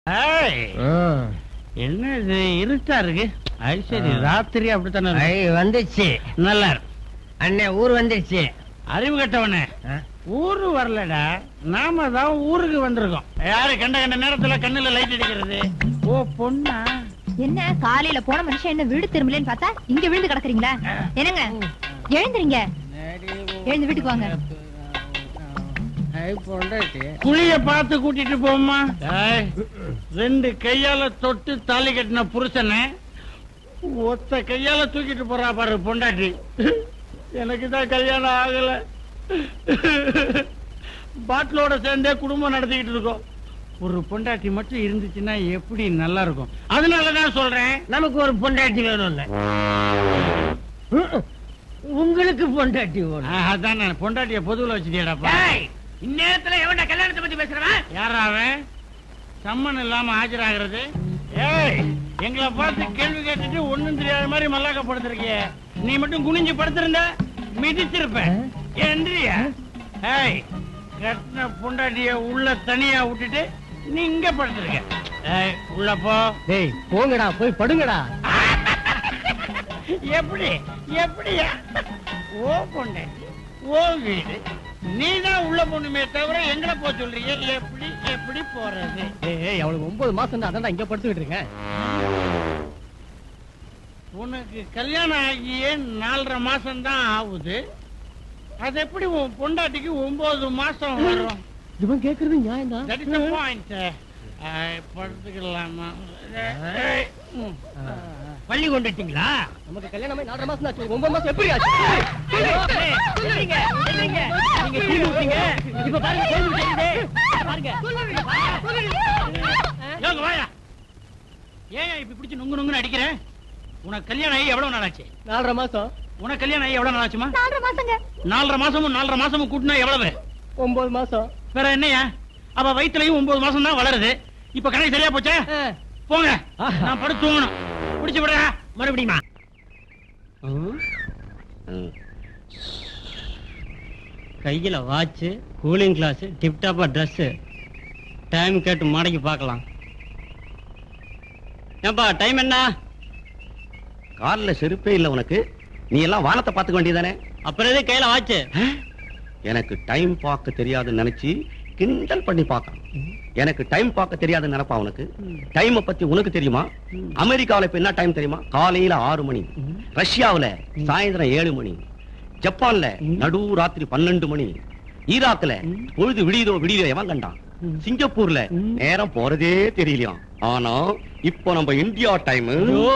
என்ன இது இருட்டா இருக்கு? சரி, ராத்திரி அப்படித்தானே வந்துச்சு. நல்லா அண்ணே ஊர் வந்துருச்சு. அறிவு கட்டவனே, ஊரு வரலடா, நாம தான் ஊருக்கு வந்திருக்கோம். யாரு கண்ட கண்ட நேரத்துல கண்ணுல லைட் அடிக்கிறது? ஓ பொண்ணா? என்ன காலையில போன மனுஷன் என்ன வீடு திரும்பலன்னு பார்த்தா இங்க விழுந்து கிடக்குறீங்களா? என்னங்க எழுந்துறீங்க, எழுந்து வீட்டுக்கு வாங்க. குளிய பார்த்து கூட்டிட்டு போமா. ரெண்டு கையால தொட்டு தாலி கட்டின புருஷனை ஒத்த கையால தூக்கிட்டு போறா பாரு பொண்டாட்டி. எனக்கு தான் கல்யாணம் ஆகல, பாட்டிலோட சேர்ந்தே குடும்பம் நடத்திக்கிட்டு இருக்கோம். ஒரு பொண்டாட்டி மட்டும் இருந்துச்சுன்னா எப்படி நல்லா இருக்கும். அதனாலதான் சொல்றேன், நமக்கு ஒரு பொண்டாட்டி வேணும். உங்களுக்கு பொண்டாட்டி வேணும். அதான் பொண்டாட்டிய பொதுவுல வச்சுட்டியாடாப்பா. இந்நேரத்துல எவன்டா கல்யாணத்தை பத்தி பேசுறவன்? யாராவன் சம்மன் இல்லாம ஆஜராகிறது? ஏய், எங்களை பார்த்து கேள்வி கேட்டுட்டு ஒண்ணும் தெரியாத மாதிரி மல்லாக்கப்படுத்திருக்கிய. நீ மட்டும் குனிஞ்சு படுத்திருந்த மிதிச்சிருப்ப. என்றியா? ஏய், கட்டின பொண்டாட்டிய உள்ள தனியா விட்டுட்டு நீ இங்க படுத்திருக்க. ஏய், உள்ள போ. டேய் போங்கடா, போய் படுங்கடா. எப்படி எப்படியா? ஓ பொண்டாட்டி, ஓ வீடு, நீதான் உள்ள போணுமே தவிர எங்களை போக சொல்றீங்க. எப்படி எப்படி போறது? அவளுக்கு 9 மாசம் தான், அதான் இங்க படுத்துக்கிட்டு இருக்கேன். உனக்கு கல்யாணம் ஆகியே 4.5 மாசம் தான் ஆகுது. அது எப்படி உன் பொண்டாட்டிக்கு 9 மாசம் வரும்? இவன் கேக்குறது நியாயம் தான். That is the point. படுத்துக்கலாமா? பள்ளி கொண்டுட்டீங்களா? நமக்கு கல்யாணம் 4.5 மாசம் ஆச்சு. 9 மாசம் எப்படி ஆச்சு? இப்ப பாருங்க, வாயா. ஏன் இப்படி பிடிச்சு நுங்கு நுங்குன்னு அடிக்கிற? உனக்கு கல்யாணம் ஆகி எவ்வளவு நாள் ஆச்சு? 4.5 மாசம். உனக்கு கல்யாணம் ஆகி எவ்வளவு நாள் ஆச்சுமா? 4.5 மாசங்க. 4.5 மாசமும் கூட்டினா எவ்வளவு? 9 மாசம். வேற என்னையா? அவ வயிற்றுலயும் 9 மாசம் தான் வளருது. இப்ப கணக்கு சரியா போச்சா? போங்க, நான் படுத்து தூங்கணும். குடிச்சு விடுறா மறுபடியுமா? கையில வாட்ச், கூலிங் கிளாஸ், டிப்டாப்பா ட்ரெஸ், டைம் கேட்டு மாடைக்கு பார்க்கலாம். ஏப்பா டைம் என்ன? காலில் செருப்பே இல்ல உனக்கு, நீ எல்லாம் வானத்தை பார்த்துக்க வேண்டியதானே? அப்புறம் எது கையில வாட்ச்? எனக்கு டைம் பார்க்க தெரியாதுன்னு நினைச்சு கிண்டல் பண்ணி பார்க்க. எனக்கு டைம் பார்க்க தெரியாதுன்னு நினைப்பா உனக்கு. டைம் பத்தி உனக்கு தெரியுமா? அமெரிக்காவில இப்ப என்ன டைம் தெரியுமா? காலையில 6 மணி. ரஷ்யாவில சாயந்தரம் 7 மணி. ஜப்பான்ல நடு ராத்திரி 12 மணி. ஈராக்ல பொழுது விடியதோ எவன் கண்டான்? சிங்கப்பூர்ல நேரம் போறதே தெரியலையா. ஆனா இப்போ நம்ம இந்தியா டைம்.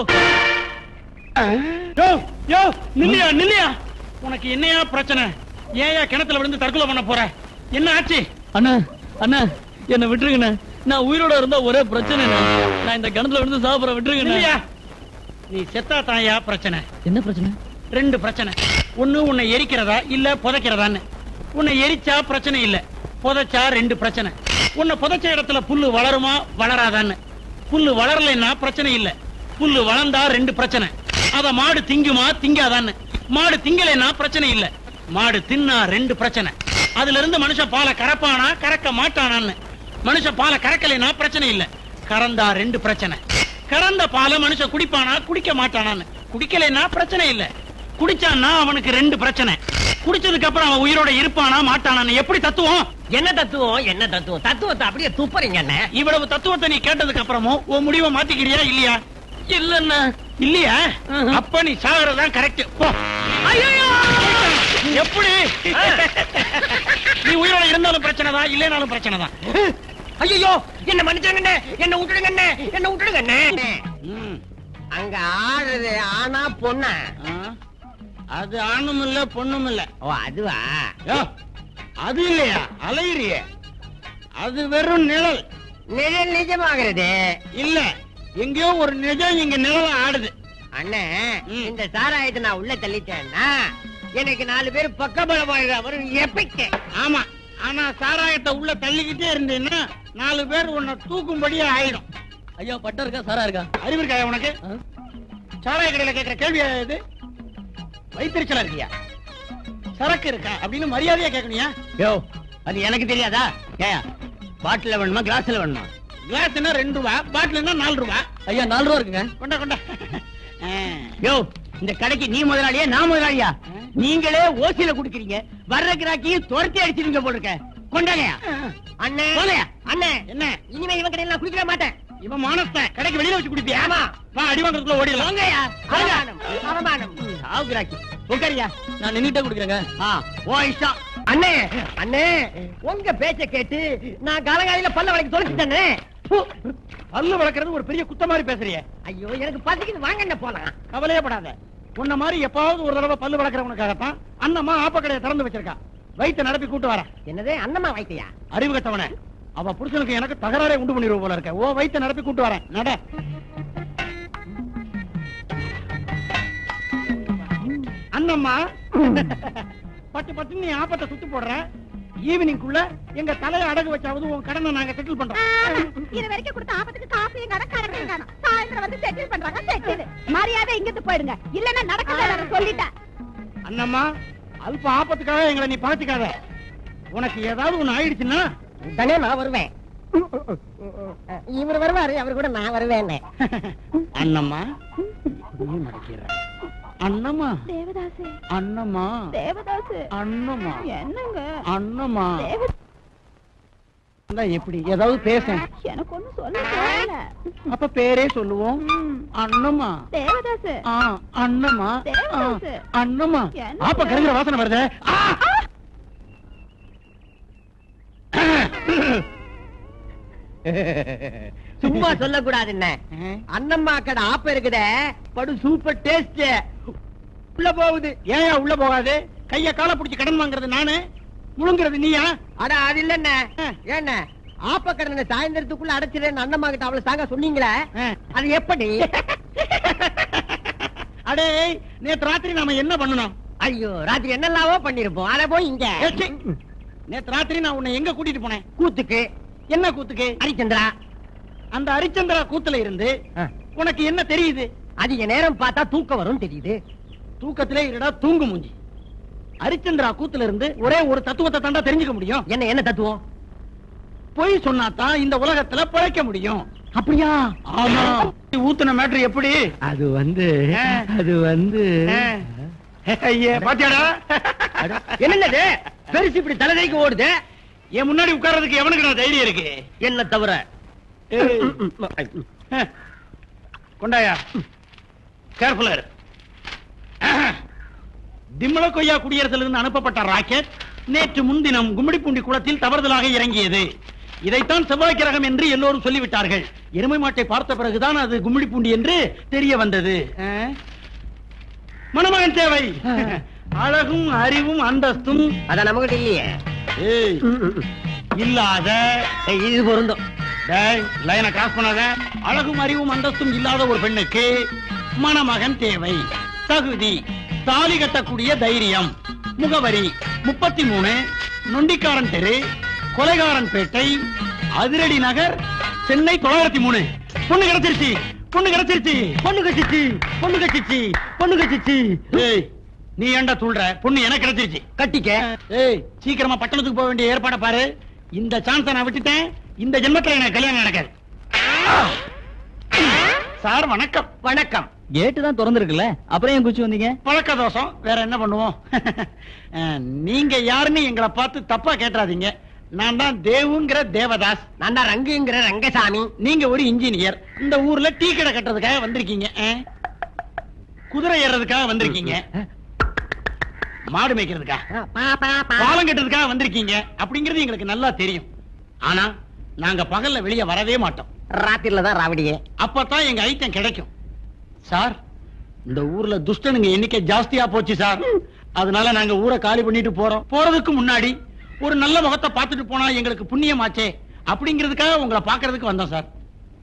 நில்லையா, உனக்கு என்னையா பிரச்சனை? ஏயா கிணத்துல விழுந்து தற்கொலை பண்ண போற? என்ன ஆச்சு? அண்ணா அண்ணா என்ன விட்டுருங்கண்ணா, நான் உயிரோட இருந்தா ஒரே பிரச்சனை. நான் இந்த கிணத்துல விழுந்து சாப்பிட விட்டுருங்கண்ணா. நீ செத்தா தாயா பிரச்சனை. என்ன பிரச்சனை? 2 பிரச்சனை. ஒண்ணு உன்னை எரிக்கிறதா இல்ல புதைக்கிறதான்னு. உன்னை எரிச்சா பிரச்சனை இல்ல, புதைச்சா 2 பிரச்சனை. உன்னை புதைச்ச இடத்துல புல்லு வளருமா வளராதான்னு. புல்லு வளரலைன்னா பிரச்சனை இல்ல, புல்லு வளர்ந்தா 2 பிரச்சனை. அத மாடு திங்குமா திங்காதான்னு. மாடு திங்கலைன்னா பிரச்சனை இல்ல, மாடு தின்னா 2 பிரச்சனை. அதுல இருந்து மனுஷன் பாலை கறப்பானா கறக்க மாட்டானான்னு. மனுஷன் பாலை கறக்கலைன்னா பிரச்சனை இல்ல, கறந்தா 2 பிரச்சனை. கறந்த பாலை மனுஷன் குடிப்பானா குடிக்க மாட்டானான்னு. குடிக்கலைன்னா பிரச்சனை இல்ல, குடிச்சான்னா அவனுக்கு 2 பிரச்சனை. குடிச்சதுக்கு அப்புறம் அவன் உயிரோட இருப்பானா மாட்டானான்னு. எப்படி தத்துவம்? என்ன தத்துவம்? என்ன தத்துவம்? தத்துவத்தை அப்படியே துப்புறீங்க. இவ்வளவு தத்துவத்தை நீ கேட்டதுக்கு அப்புறமும் உன் முடிவை மாத்திக்கிறியா இல்லையா? இல்லன்னா இல்லையா? அப்ப நீ சாகறதான் கரெக்ட். போ. எப்படி? நீ உயிரோட இருந்தாலும் பிரச்சனை தான், இல்லைனாலும் பிரச்சனை தான். ஐயோ என்ன மன்னிச்சுங்க, என்ன விட்டுடுங்க, என்ன விட்டுடுங்க. அங்க ஆடுறது ஆனா பொண்ணா? அது ஆணும் இல்ல பொண்ணும் இல்ல. ஓ அதுவா? அது இல்லையா? அலையிறிய, அது வெறும் நிழல். நிழல் நிஜமாகிறது இல்ல, எங்கேயோ ஒரு நிஜம் இங்க நிழல ஆடுது. அண்ணே இந்த சாராயத்தை நான் உள்ள தள்ளிட்டேன்னா எனக்கு 4 பேர் பக்கபலம் வரும். எப்பிக்க. ஆமா, ஆனா சாராயத்தை உள்ள தள்ளிக்கிட்டே இருந்தேன்னா 4 பேர் உன்னை தூக்கும்படியே ஆயிடும். ஐயா பட்டா இருக்கா சாரா இருக்கா? அறிவு இருக்கா உனக்கு? சாராய கடையில கேட்கிற கேள்வியா இது? வைத்திருச்சலா இருக்கியா? சரக்கு இருக்கா அப்படின்னு மரியாதையா கேட்கணியா? யோ அது எனக்கு தெரியாதா? பாட்டில வேணுமா கிளாஸ்ல வேணுமா? கிளாஸ் என்ன 2 ரூபா, பாட்டில் என்ன 4 ரூபா. ஐயா 4 ரூபா இருக்குங்க. கொண்டா கொண்டா. யோ, இந்த கடைக்கு நீ முதலாளியா நான் முதலாளியா? நீங்களே ஓசியில குடுக்குறீங்க, வர்ற கிராக்கியும் துரத்தி அடிச்சிருங்க போல இருக்க. கொண்டாங்கயா அண்ணே. போலையா அண்ணே? என்ன இனிமே இவன் கடையில நான் குடிக்க மாட்டேன். இவன் மானஸ்த கடைக்கு வெளியில வச்சு குடிப்பியா? ஆமா. வா அடி வாங்குறதுக்குள்ள ஓடிடலாம். வாங்கயா. அவமானம் அவமானம். சாவு கிராக்கி உட்காரியா. நான் நின்னுட்டே குடிக்கிறேங்க. ஓ இஷ்டம். அண்ணே அண்ணே, உங்க பேச்ச கேட்டு நான் காலகாலில பல்ல வளைக்க தொலைச்சிட்டேனே. பல்லு வளர்க்கறது ஒரு பெரிய குத்த மாதிரி பேசுறியே. ஐயோ, எனக்கு பசிக்குது, வாங்க என்ன போலாம். கவலையே படாத. உன்ன மாதிரி எப்பாவது ஒரு தடவை பல்லு வளர்க்கறவனுக்காகத்தான் அண்ணம்மா ஆப்ப கடையை திறந்து வச்சிருக்கா. வயிற்ற நடப்பி கூட்டு வர. என்னது அண்ணம்மா வைத்தியா? அறிவு கட்டவனே, அவ புருஷனுக்கு எனக்கு தகராறே உண்டு பண்ணிடுவ போல இருக்க. ஓ வயிற்ற நடப்பி கூட்டு வரேன். நட. அண்ணம்மா பட்டு பட்டு நீ ஆப்பத்தை சுத்தி போடுற. ஈவினிங்குள்ள எங்க தலையை அடகு வச்சாவது உன் கடனை நாங்க செட்டில் பண்றோம். இது வரைக்கும் கொடுத்த ஆபத்துக்கு காப்பியும் கடற்கரையும் காணும். சாயந்தரம் வந்து செட்டில் பண்றாங்க. செட்டில் மரியாதை இங்கிருந்து போயிடுங்க, இல்லன்னா நடக்க சொல்லிட்டேன். அண்ணம்மா, அல்ப ஆபத்துக்காக எங்களை நீ பாத்துக்காத. உனக்கு ஏதாவது ஒண்ணு ஆயிடுச்சுன்னா உடனே நான் வருவேன். இவர் வருவாரு, அவர் கூட நான் வருவேன். அண்ணம்மா நீ மடக்கிற. அண்ணம்மா தேவதாசு, அண்ணம்மா தேவதாசு, அண்ணம்மா என்னங்க அண்ணம்மா எப்படி ஏதாவது பேச? எனக்கு ஒண்ணு சொல்ல. அப்ப பேரே சொல்லுவோம். அண்ணம்மா தேவதாசு, அண்ணம்மா தேவதாசு, அண்ணம்மா. என்ன? ஆப்ப கருகிற வாசனை வருது. சும்மா சொல்லக்கூடாது. என்ன அண்ணம்மா கடை ஆப்ப இருக்குதே, படு சூப்பர் டேஸ்ட். உள்ள போகுது. ஏன் உள்ள போகாது? கைய கால பிடிச்சு கடன் வாங்குறது நானு, முழுங்குறது நீயா? அட அது இல்ல. ஏன்ன ஆப்ப கடனை சாயந்தரத்துக்குள்ள அடைச்சிருன்னு அண்ணம்மா கிட்ட அவ்வளவு சாங்க சொன்னீங்களே, அது எப்படி? அடே, நேத்து ராத்திரி நாம என்ன பண்ணணும்? ஐயோ, ராத்திரி என்னெல்லாமோ பண்ணிருப்போம். அத போய் இங்க நேத்து ராத்திரி நான் உன்னை எங்க கூட்டிட்டு போனேன்? கூத்துக்கு. என்ன கூத்துக்கு? ஹரிச்சந்திரா. அந்த ஹரிச்சந்திரா கூத்துல இருந்து உனக்கு என்ன தெரியுது? அதிக நேரம் பார்த்தா தூக்கம் வரும் தெரியுது. தூக்கத்திலே இருடா தூங்கு மூஞ்சி. ஹரிச்சந்திரா கூத்துல இருந்து ஒரே ஒரு தத்துவத்தை தாண்டா தெரிஞ்சுக்க முடியும். என்ன தத்துவம்? பொய் சொன்னாதான் இந்த உலகத்துல பிழைக்க முடியும். அப்படியா? ஆமா. ஊத்துன மேட்டர் எப்படி? அது வந்து ஐயே, பாத்தியாடா? என்னது பெருசு இப்படி தலைதைக்கு ஓடுது? என் முன்னாடி உட்கார்றதுக்கு எவனுக்கு நான் தைரியம் இருக்கு? என்ன தவிர. கொண்டாயா, கேர்ஃபுல்லா இரு. திம்மல கொய்யா குடியரசிலிருந்து அனுப்பப்பட்ட ராக்கெட் நேற்று முன்தினம் கும்மிடிப்பூண்டி குளத்தில் தவறுதலாக இறங்கியது. இதைத்தான் செவ்வாய் கிரகம் என்று எல்லோரும் சொல்லிவிட்டார்கள். எருமை மாட்டை பார்த்த பிறகுதான் அது கும்மிடிப்பூண்டி என்று தெரிய வந்தது. மணமகன் தேவை. அழகும் அறிவும் அந்தஸ்தும் அத நமக்கு இல்லையே. இல்லாத இது பொருந்தும். லைனை கிராஸ் பண்ணாத. அழகும் அறிவும் அந்தஸ்தும் இல்லாத ஒரு பெண்ணுக்கு மணமகன் தேவை. தகுதி: தாலி கட்டக்கூடிய தைரியம். முகவரி: 33 நொண்டிக்காரன் தெரு, கொலைகாரன் பேட்டை, அதிரடி நகர், சென்னை 903. பொண்ணு கிடைச்சிருச்சு, பொண்ணு கிடைச்சிருச்சு, பொண்ணு கிடைச்சிருச்சு, பொண்ணு கிடைச்சிருச்சு, பொண்ணு கிடைச்சிருச்சு. ஏய், நீ ஏன்டா சொல்ற? பொண்ணு எனக்கு கிடைச்சிருச்சு, கட்டிக்க. ஏய், சீக்கிரமா பட்டணத்துக்கு போக வேண்டிய ஏற்பாட பாரு. இந்த சான்ஸை நான் விட்டுட்டேன். இந்த ஜென்மத்துல எனக்கு கல்யாணம் நடக்காது. சார் வணக்கம். வணக்கம். கேட்டு தான் திறந்திருக்குல்ல, அப்புறம் ஏன் குச்சி வந்தீங்க? பழக்க தோஷம், வேற என்ன பண்ணுவோம்? நீங்க யாருன்னு எங்களை பார்த்து தப்பா கேட்டாதீங்க. நான் தான் தேவுங்கிற தேவதாஸ். நான் தான் ரங்குங்கிற ரங்கசாமி. நீங்க ஒரு இன்ஜினியர். இந்த ஊர்ல டீ கடை கட்டுறதுக்காக வந்திருக்கீங்க, குதிரை ஏறதுக்காக வந்திருக்கீங்க, மாடு மேய்க்கிறதுக்காக, பாலம் கட்டுறதுக்காக வந்திருக்கீங்க. அப்படிங்கிறது எங்களுக்கு நல்லா தெரியும். ஆனா நாங்க பகல்ல வெளியே வரவே மாட்டோம். ராத்திரில தான் ராவடியே. அப்பதான் எங்க ஐட்டம் கிடைக்கும். சார், இந்த ஊர்ல துஷ்டனுங்க எண்ணிக்கை ஜாஸ்தியா போச்சு சார். அதனால நாங்க ஊரை காலி பண்ணிட்டு போறோம். போறதுக்கு முன்னாடி ஒரு நல்ல முகத்தை பார்த்துட்டு போனா எங்களுக்கு புண்ணியமாச்சே, அப்படிங்கிறதுக்காக உங்களை பாக்குறதுக்கு வந்தோம் சார்.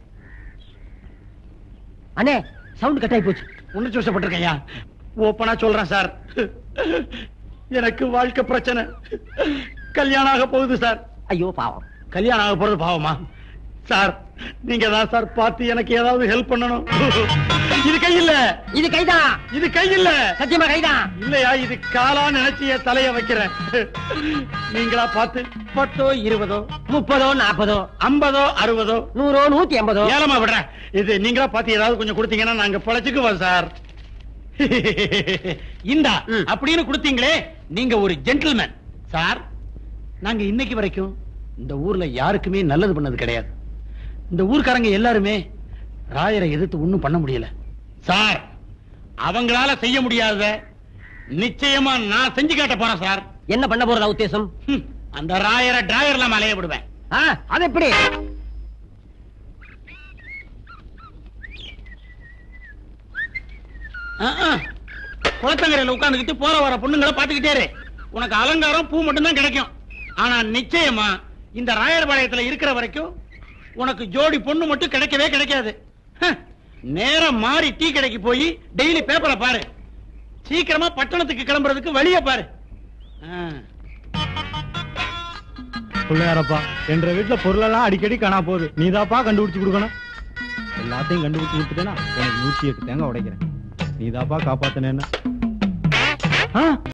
அண்ணே, சவுண்ட் கட் ஆகி போச்சு. உணர்ச்சி வசப்பட்டிருக்கையா? ஓப்பனா சொல்றேன் சார், எனக்கு வாழ்க்கை பிரச்சனை. கல்யாணம் ஆக போகுது சார். ஐயோ பாவம். கல்யாணம் ஆக போறது பாவமா சார்? நீங்க தான் சார் பார்த்து எனக்கு ஏதாவது ஹெல்ப் பண்ணணும். இது கை இல்ல, இது கைதான். இது கை இல்ல. சத்தியமா கைதான். இல்லையா, இது காலா நினைச்சு என் தலைய வைக்கிறேன். நீங்களா பார்த்து 10, 20, 30, 40, 50, 60, 100, 150. ஏலமா விடுறேன். இது நீங்களா பார்த்து ஏதாவது கொஞ்சம் கொடுத்தீங்கன்னா நாங்க பொழைச்சுக்குவோம் சார். இந்தா அப்படின்னு கொடுத்தீங்களே, நீங்க ஒரு ஜென்டில்மேன் சார். நாங்க இன்னைக்கு வரைக்கும் இந்த ஊர்ல யாருக்குமே நல்லது பண்ணது கிடையாது. இந்த ஊர்க்காரங்க எல்லாருமே ராயரை எதிர்த்து ஒண்ணும் பண்ண முடியல சார். அவங்களால செய்ய முடியாத நிச்சயமா நான் செஞ்சு காட்ட போறேன் சார். என்ன பண்ண போறதா உத்தேசம்? அந்த ராயரை டிராயர்ல மலைய விடுவேன். அது எப்படி? குளத்தங்கரையில உட்கார்ந்துகிட்டு போற வர பொண்ணுங்களை பாத்துக்கிட்டே இரு. உனக்கு அலங்காரம் பூ மட்டும் தான் கிடைக்கும். ஆனா நிச்சயமா இந்த ராயர் பாளையத்துல இருக்கிற வரைக்கும் உனக்கு ஜோடி பொண்ணு மட்டும் கிடைக்கவே கிடைக்காது. நேரம் மாறி டீ கடைக்கு போய் டெய்லி பேப்பரை பாரு. சீக்கிரமா பட்டணத்துக்கு கிளம்புறதுக்கு வழிய பாரு. பிள்ளையாரப்பா, என்ற வீட்டுல பொருளெல்லாம் அடிக்கடி காணா போகுது. நீதாப்பா கண்டுபிடிச்சு கொடுக்கணும். எல்லாத்தையும் கண்டுபிடிச்சு கொடுத்துட்டேன்னா உனக்கு 108 தேங்காய் உடைக்கிறேன். நீதாப்பா காப்பாத்தினேன்னு